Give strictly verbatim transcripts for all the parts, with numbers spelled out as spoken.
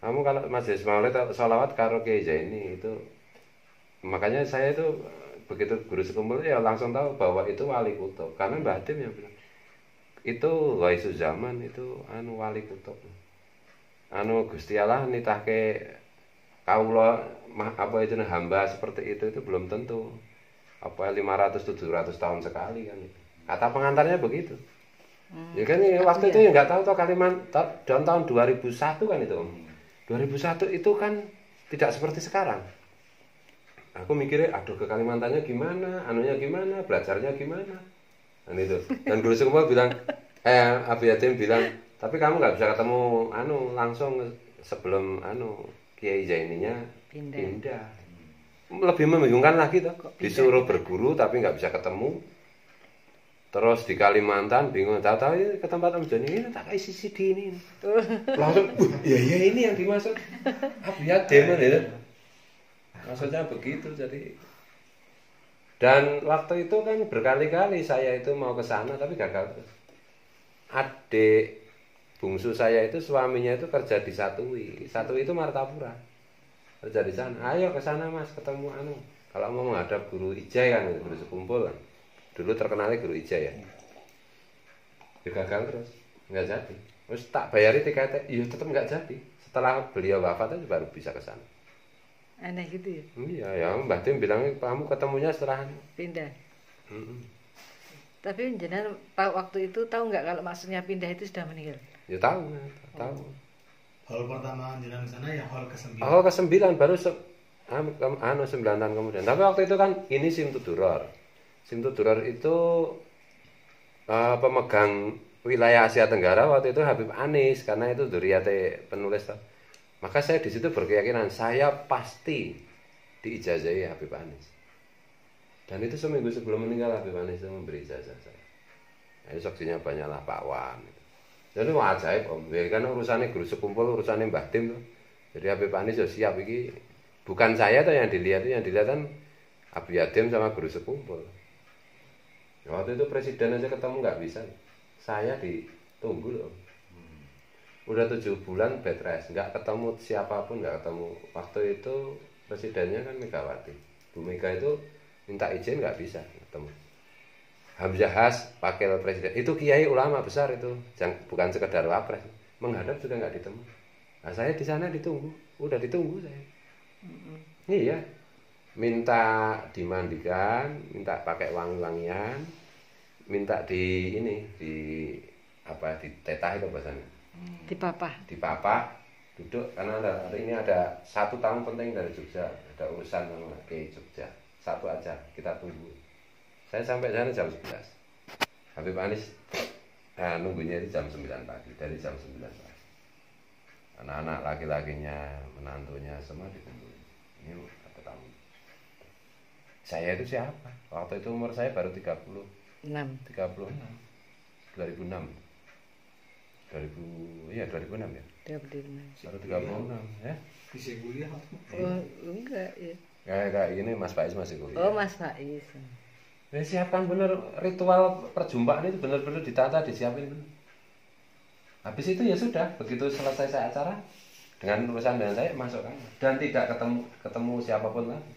kamu kalau majelis maulid atau sholawat karo Kiai Zaini itu, makanya saya itu begitu guru sekumpul ya langsung tahu bahwa itu wali kutub, karena Mbah Hatim yang bilang itu Ghaisu Zaman, itu anu wali kutub, anu Gusti Allah nitahke kaula apa itu hamba seperti itu itu belum tentu apa lima ratus tujuh ratus tahun sekali kan itu. Kata pengantarnya begitu. Hmm. Ya kan ya, waktu ya. Itu ya nggak tahu toh Kalimantan tahun tahun dua ribu satu kan itu Om. dua ribu satu itu kan tidak seperti sekarang. Aku mikirnya aduh ke Kalimantannya gimana, anunya gimana, belajarnya gimana. Dan itu. Dan guru semua bilang eh Abi Hatim bilang, tapi kamu nggak bisa ketemu anu langsung sebelum anu Kiai Zaininya pindah. pindah. Lebih membingungkan lagi tuh, disuruh berguru tapi nggak bisa ketemu. Terus di Kalimantan bingung, tahu-tahu ke tempat Om Joni ini tak isi C D ini. Langsung, ya ya ini yang dimaksud Abi Hatim itu. Maksudnya begitu jadi. Dan waktu itu kan berkali-kali saya itu mau ke sana tapi gagal terus. Adik bungsu saya itu suaminya itu kerja di Satui. Satui itu Martapura. Kerja di sana. Ayo ke sana Mas, ketemu anu. Kalau mau menghadap guru Ijai kan, guru sekumpul kan. Dulu terkenalnya guru Ijai ya. Ya gagal terus, enggak jadi. Terus tak bayari tiketnya, iya tetap enggak jadi. Setelah beliau wafat aja baru bisa ke sana. Aneh gitu ya? Iya, ya Mbah Tim bilang kamu ketemunya setelah pindah. Mm-mm. Tapi jenengan tahu waktu itu tahu nggak kalau maksudnya pindah itu sudah meninggal? Ya tahu, tahu. Hal pertama jenengan di sana yang hal kesembilan. Oh kesembilan baru se anu sembilan tahun kemudian. Tapi waktu itu kan ini Simtuduror. Simtuduror itu uh, pemegang wilayah Asia Tenggara waktu itu Habib Anis karena itu dzurriyyate penulis. Maka saya di situ berkeyakinan saya pasti diijazahi Habib Anis. Dan itu seminggu sebelum meninggal Habib Anis itu memberi ijazah saya. Nah, itu saksinya banyaklah Pak Wan. Jadi wah ajaib Om. Ya kan urusannya guru sekumpul, urusannya Mbah Tim tuh. Jadi Habib Anis ya siap iki. Bukan saya tuh yang dilihat, yang dilihat kan Abi Hatim sama guru sekumpul. Ya, waktu itu presiden aja ketemu nggak bisa. Saya ditunggu loh. Udah tujuh bulan bed rest, nggak ketemu siapapun, nggak ketemu. Waktu itu presidennya kan Megawati. Bu Mega itu minta izin nggak bisa ketemu. Hamzah Has, wakil presiden, itu kiai ulama besar itu, bukan sekedar wapres. Menghadap sudah nggak ditemu. Nah saya di sana ditunggu, udah ditunggu saya. Mm-hmm. Iya, minta dimandikan, minta pakai wangi-wangian, minta di ini, di apa, di tetah itu bahasanya. Dipapah. Dipapah, duduk karena ada, hari ini ada satu tamu penting dari Jogja, ada urusan sama Kiai Jogja. Satu aja, kita tunggu. Saya sampai sana jam sebelas. Habib Anis nah, nunggunya itu jam sembilan pagi, dari jam sembilan pagi. Anak-anak laki-lakinya, menantunya semua ditunggu. Ini ada tamu. Saya itu siapa? Waktu itu umur saya baru tiga puluh enam. tiga puluh enam. dua ribu enam. dua ribu iya dua ribu enam ya. dua ribu enam. Baru tiga puluh enam ya. Bisa kuliah. Oh, enggak ya. Kayak kayak gini Mas Faiz masih kuliah. Oh, Mas Faiz. Ya, siapkan bener ritual perjumpaan itu benar-benar ditata, disiapin bener. Habis itu ya sudah, begitu selesai saya acara dengan urusan dengan saya masuk kan dan tidak ketemu ketemu siapapun lagi.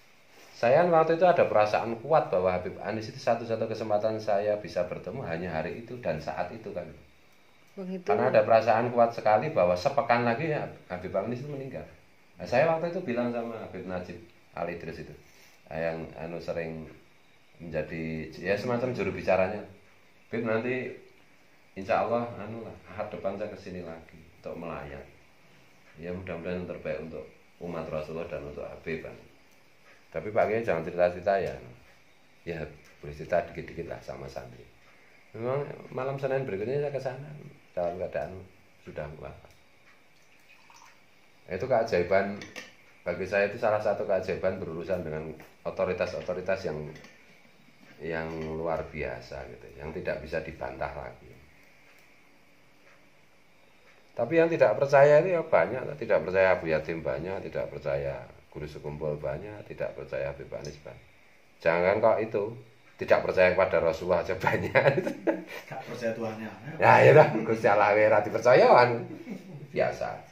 Saya waktu itu ada perasaan kuat bahwa Habib Anis itu satu-satu kesempatan saya bisa bertemu hanya hari itu dan saat itu kan. Begitu. Karena ada perasaan kuat sekali bahwa sepekan lagi ya, Habib Anis itu meninggal. Nah, saya waktu itu bilang sama Habib Najib Ali Idris itu yang anu sering menjadi ya semacam juru bicaranya. Habib nanti insya Allah anu lah ahad depan saya kesini lagi untuk melayani. Ya mudah-mudahan yang terbaik untuk umat Rasulullah dan untuk Habib kan. Tapi Pak Kiai jangan cerita-cerita ya. Ya boleh cerita dikit-dikit lah sama santri. Memang malam Senin berikutnya saya ke sana dalam keadaan sudah wafat. Itu keajaiban bagi saya, itu salah satu keajaiban berurusan dengan otoritas-otoritas yang yang luar biasa gitu, yang tidak bisa dibantah lagi. Tapi yang tidak percaya itu ya banyak, tidak percaya Abu Yatim banyak, tidak percaya Guru Sekumpul banyak, tidak percaya Habib Anis banyak. Jangan kok itu tidak percaya kepada Rasulullah aja banyak. Tidak percaya Tuhannya. Ya ya lah, Gusti Allah ora dipercaya kan. Biasa.